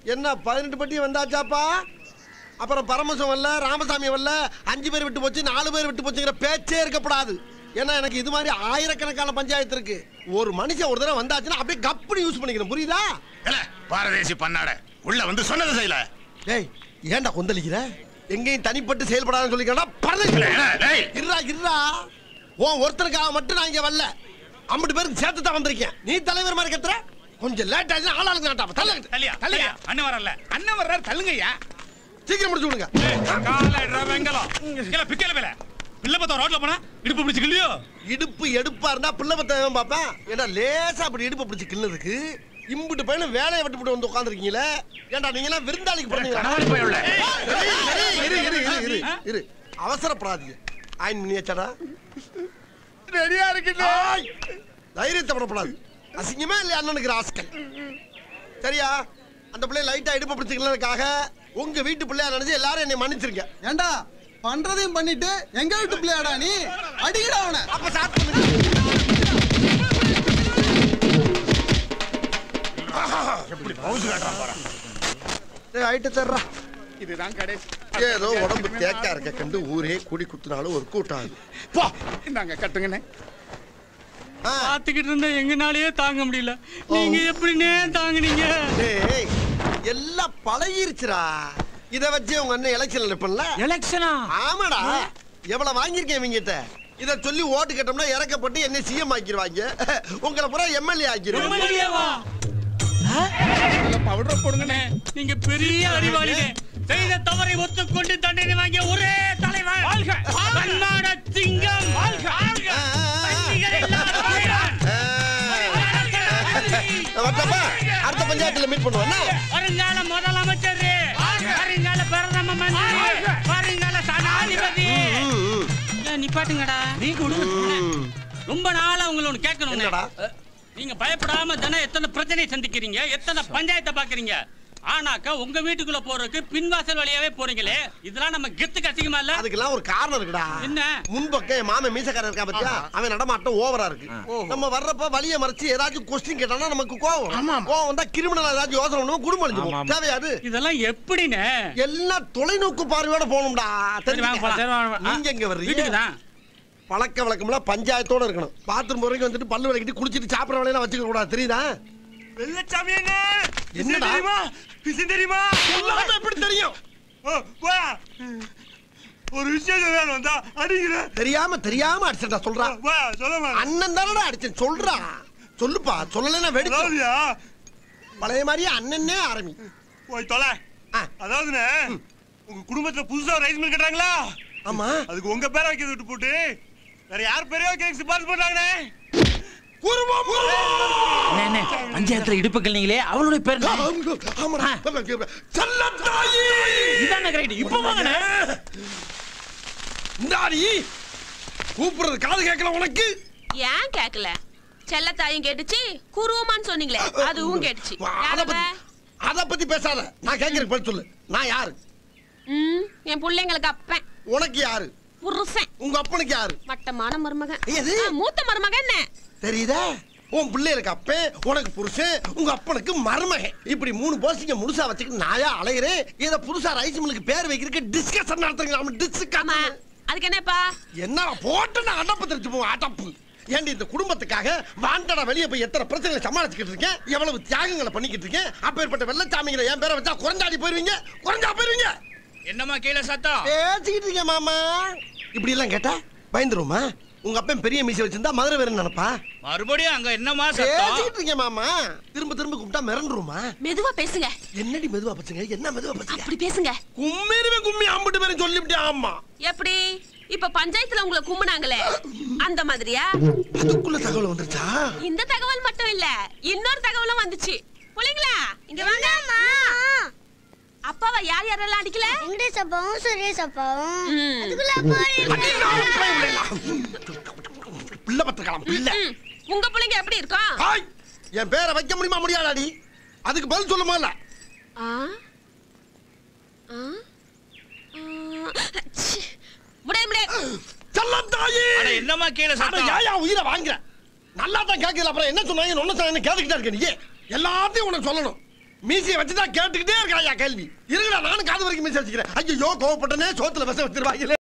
என்ன 18 பட்டி வந்தாச்சாப்பா? அப்புறம் பரமசம் வரல, ராமசாமி வரல, 5 பேர் விட்டு போச்சு, 4 பேர் விட்டு போச்சுங்கிற பேச்சே இருக்கப்படாது. ஏன்னா எனக்கு இது மாதிரி ஆயிரக்கணக்கான பஞ்சாயத்து இருக்கு. ஒரு மனுஷன் ஒரு தடவை வந்தாச்சுன்னா அப்படியே கப்புனு யூஸ் பண்ணிக்கணும், புரியுதா? பாரதேசி பண்ணாட உள்ள வந்து சொன்னது செய்யல. டேய் ஏன்டா கொந்தளிக்கிற? எங்கேயும் தனிப்பட்டு செயல்படாதுன்னு சொல்லிக்கிறா. இருடா இருடா, உன் ஒருத்தனுக்காக மட்டும் நான் இங்க வரல, 50 பேருக்கு சேர்த்து தான் வந்திருக்கேன். நீ தலைவர் மாதிரி கத்துற, கொஞ்சம் லேட் ஆச்சு. ஆளாளுக்கு நாட்டா தள்ளுங்க. தள்ளியா அண்ணன் வரல, அண்ணன் வர்றாரு, தள்ளுங்கய்யா. சீக்கிரம் முடிச்சு விடுங்க. காலைடா வெங்கலம் இல்ல பிக்கல வேலை. பிள்ளை பத்த ரோட்ல போனா இடுப்பு பிடிச்சு கிள்ளியோ? இடுப்பு எடுப்பா இருந்தா பிள்ளை பத்த பாப்பேன். ஏன்னா லேசா அப்படி இடுப்பு பிடிச்சு கிள்ளதுக்கு இம்புட்டு பையனும் வேலையை விட்டு போட்டு வந்து உட்காந்துருக்கீங்களே. ஏன்டா நீங்க எல்லாம் விருந்தாளிக்கு போறீங்களா? இரு அவசரப்படாதீங்க. ஆயின் பண்ணியாச்சாடா? ரெடியா இருக்கு. தைரியத்தை படப்படாது. அசிங்கமே இல்லையா அண்ணனுக்கு ராஸ்கல்? சரியா? அந்த பிள்ளை லைட்டா இடுப்பு பிடிச்சிக்கிறதுக்காக உங்க வீட்டு பிள்ளையா நினைச்சு எல்லாரும் என்னை மன்னிச்சிருங்க. ஏண்டா பண்றதையும் பண்ணிட்டு எங்க வீட்டு பிள்ளையாடா நீ? அடிக்கடா அவனை. அப்ப ஸ்டார்ட் பண்ணுங்க. எப்படி பவுஸ் காட்றான் பாரு. டேய் ஐட்ட தர்றா. இதுதான் கடைசி. ஏதோ உடம்பு தேக்கா இருக்க கண்டு ஊரே கூடி குத்துனாலும் ஒரு கூட்டம் ஆகுது. போ இந்தாங்க கட்டுங்கண்ணே. பாத்துக்கிட்டு இருந்தா எங்கனாலயே தாங்க முடியல. நீங்க எப்படினே தாங்குனீங்க? டேய் எல்லாம் பழகிருச்சுடா. இத வச்சு உங்க அண்ணன் எலெக்ஷன்ல நிப்பல்ல. எலெக்ஷனா? ஆமாடா. எவ்வளவு வாங்கியிருக்கேன் இவங்கிட்ட. இத சொல்லி ஓட்டு கேட்டோம்னா இறக்கப்பட்டு என்ன சிஎம் ஆக்கிடுவாங்க. உங்களை பூரா எம்எல்ஏ ஆக்கிடுவாங்க. பவுடர் போடுங்கண்ணே. நீங்க பெரிய அறிவாளினே. செய்த தவறை ஒத்துக்கொண்டு தண்டனை வாங்கிய ஒரே தலைவர். வாழ்க கர்நாடக சிங்கம். வாழ்க வாழ்க. அடுத்த பஞ்சாயத்துல மீட் பண்ணுவோம். வருங்கால முதலமைச்சர், வருங்கால பிரதம மந்திரி, வருங்கால சனாதிபதி. நிப்பாட்டுங்கடா. நீங்க ரொம்ப நாளா உங்களை ஒண்ணு கேட்கணும். நீங்க பயப்படாம தானே எத்தனை பிரச்சனையை சந்திக்கிறீங்க, எத்தனை பஞ்சாயத்தை பாக்குறீங்க. ஆனாக்கா உங்க வீட்டுக்குள்ள போறதுக்கு பின்வாசல் வழியாவே போறீங்களே, இதெல்லாம் நம்ம கெத்துக்கு அசிங்கமா இல்ல? அதுக்கெல்லாம் ஒரு காரணம் இருக்குடா. என்ன? முன்பக்கம் என் மாமன் மீசக்காரன் இருக்கா பத்தியா, அவன் நடமாட்டம் ஓவரா இருக்கு. நம்ம வர்றப்ப வழிய மறைச்சு ஏதாச்சும் கொஸ்டின் கேட்டானா நமக்கு கோவம் வந்தா கிரிமினல் ஏதாச்சும் யோசனை பண்ணுவோம், குடும்பம் அழிஞ்சிடும். தேவையாது இதெல்லாம் எப்படின்னு எல்லாம் தொலைநோக்கு பார்வையோட போகணும்டா. நீங்க எங்க வர்றீங்க? பழக்க வழக்கம்லாம் பஞ்சாயத்தோட இருக்கணும். பாத்ரூம் போறதுக்கு வந்துட்டு பல்லு விளக்கிட்டு குளிச்சிட்டு சாப்பிடற வேலையெல்லாம் வச்சுக்க கூடாது, தெரியுதா? வெள்ளச்சாமி என்ன என்னடா விஷயம் தெரியுமா? சொல்லாம எப்படி தெரியும்? ஒரு விஷயம் சொல்ல வந்தா அடிக்கிற. தெரியாம அடிச்சா சொல்றா. அண்ணன் தானடா அடிச்சேன், சொல்றா. சொல்லுப்பா. சொல்லலைன்னா வெடிச்சியா? பழைய மாதிரியே அண்ணனே ஆரம்பி. போய் தொலை. அதாவதுண்ணே, உங்க குடும்பத்துல புதுசா ரைஸ் மில் கட்டுறாங்களா? ஆமா. அதுக்கு உங்க பேரை வைக்க விட்டு போட்டு வேற யார் பேரையோ கேக் சிபாரிசு பண்றாங்கண்ணே. பஞ்சாயத்துல இடுப்புகள் நீங்களே அவளுடைய பேர் கூப்பிடுறது காது கேட்கல உனக்கு? ஏன் கேட்கல? செல்லத்தாயும் கேட்டுச்சு, குருவமான்னு சொன்னீங்களே அதுவும் கேட்டுச்சு. அத பத்தி பேசாத. நான் கேட்கறேன் பதில் சொல்லு. நான் யாரு? என் பிள்ளைங்களுக்கு அப்பன். உனக்கு யாரு? புருஷன். உங்க அப்பனுக்கு யாரு? மட்டமான மருமகன். எது? மூத்த மருமகன். என்ன தெரியுதா? உன் பிள்ளைகளுக்கு அப்பன், உனக்கு புருஷன், உங்க அப்பனுக்கு மருமகன். இப்படி 3 போஸ்டிங்க முழுசா வச்சுக்கிட்டு நாயா அலைகிறேன். இத புதுசா ரைஸ் மில்லுக்கு பேர் வைக்கிறதுக்கு டிஸ்கஷன் நடத்துறீங்க. அதுக்கு என்னப்பா? என்ன போட்டு நான் அடப்பு தெரிச்சு போவோம். அடப்பு ஏண்டி இந்த குடும்பத்துக்காக வாண்டடா வெளியே போய் எத்தனை பிரச்சனைகளை சமாளிச்சுக்கிட்டு இருக்கேன், எவ்வளவு தியாகங்களை பண்ணிக்கிட்டு இருக்கேன். அப்பேற்பட்ட வெள்ளச்சாமிகளை என் பேரை வச்சா குறைஞ்சாடி போயிருவீங்க. என்னமா கீழே சத்தம் பேசிக்கிட்டு இருக்கேன் மாமா. இப்படி எல்லாம் கேட்டா பயந்துருமா? உங்க அப்பன் பெரிய மீசை வச்சிருந்தா மதுரை வேற நினைப்பா. மறுபடியும் அங்க என்னமா பேசிக்கிட்டு இருக்கேன் மாமா. திரும்ப கூப்பிட்டா மிரண்டுருமா? மெதுவா பேசுங்க. என்னடி மெதுவா பேசுங்க? என்ன மெதுவா பேசுங்க? அப்படி பேசுங்க. கும்மி அம்பிட்டு பேரும் சொல்லிவிட்டேன். ஆமா. எப்படி? இப்ப பஞ்சாயத்துல உங்களை கும்பினாங்களே அந்த மாதிரியா? அதுக்குள்ள தகவல் வந்துருச்சா? இந்த தகவல் மட்டும் இல்ல, இன்னொரு தகவலும் வந்துச்சு. புள்ளைங்களா இங்க வாங்க. அப்பாவை யார் யாரெல்லாம் அடிக்கல? வெங்கடேஷ் அப்பாவும் சுரேஷ் அப்பாவும். அதுக்குள்ள பிள்ளை பத்திரக்கலாம். பிள்ளை உங்க பிள்ளைங்க எப்படி இருக்கும்? என் பேரை வைக்க முடியுமா முடியாதாடி? அதுக்கு பதில் சொல்லுமா? இல்ல என்னமா கீழே சத்தம்? உயிரை வாங்குற நல்லா தான் கேட்கல. அப்புறம் என்ன சொன்னாங்க? கேட்டுக்கிட்டே இருக்க. நீ எல்லாத்தையும் உனக்கு சொல்லணும். மீசையை வச்சுதான் கேட்டுக்கிட்டே இருக்கா கேள்வி. இருங்கடா நானும் காது வரைக்கும் மீசை வச்சுக்கிறேன். ஐயோ கோவப்பட்டனே சோத்துல விஷம் வச்சிருவாங்களே.